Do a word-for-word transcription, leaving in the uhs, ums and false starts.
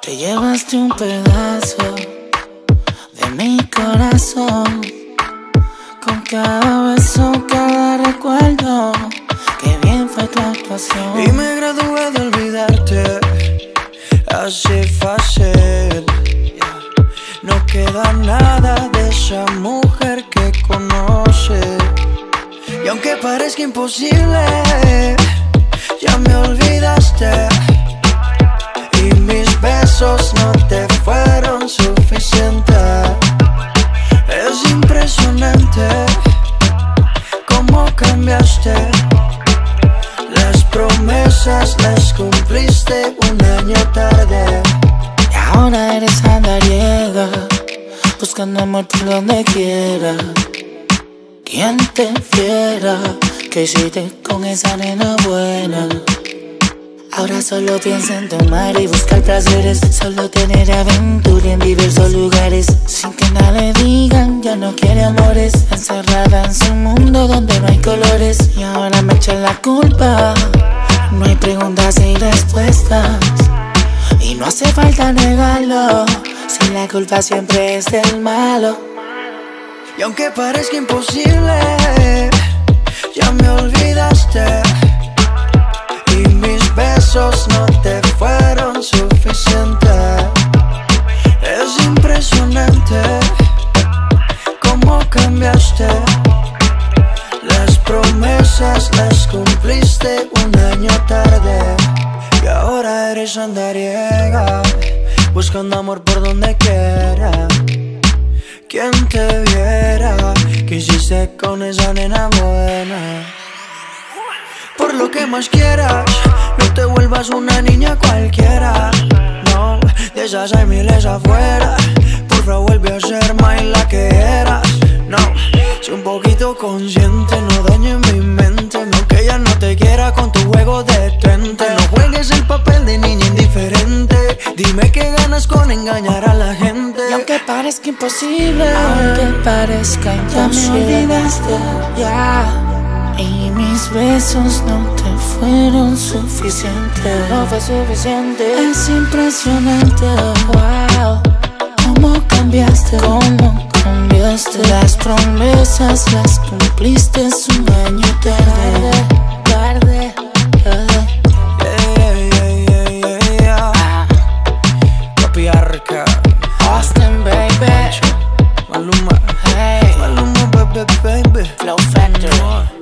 Te llevaste un pedazo de mi corazón, con cada beso, cada recuerdo. Qué bien fue tu actuación. Y me gradué de olvidarte, así fácil. No queda nada de esa mujer que conoce. Y aunque parezca imposible, ya me olvidaste. Y mis besos no te fueron suficientes. Es impresionante cómo cambiaste. Las promesas las cumpliste un año tarde. Y ahora eres andariega, buscando amor por donde quiera. ¿Quién te viera que hiciste con esa nena buena? Ahora solo piensa en tomar y buscar placeres, solo tener aventura en diversos lugares. Sin que nada le digan, ya no quiere amores, encerrada en su mundo donde no hay colores. Y ahora me echan la culpa, no hay preguntas y respuestas, y no hace falta negarlo, si la culpa siempre es del malo. Y aunque parezca imposible, ya me olvidaste. Y mis besos no te fueron suficientes. Es impresionante cómo cambiaste. Las promesas las cumpliste un año tarde. Y ahora eres andariega, buscando amor por donde quiera. ¿Quién te viera que hiciste con esa nena buena? Por lo que más quieras, no te vuelvas una niña cualquiera. No, de esas hay miles afuera. Porfa, vuelve a ser más la que eras. No, sé un poquito consciente, no dañes mi mente. No, que ella no te quiera con tu juego de tente. No juegues el papel de niña indiferente. Dime qué ganas con engañar a la gente. Y aunque parezca imposible, aunque parezca imposible, ya me olvidaste, ya. Y mis besos no te fueron suficientes. No fue suficiente. Es impresionante, wow, cómo cambiaste, cómo cambiaste. Las promesas las cumpliste un año tarde, tarde, tarde. Yeah, yeah, yeah, yeah, yeah. Ah. Papiarca, Austin, baby. Maluma, Hey, Maluma, baby, baby. Flow Factor.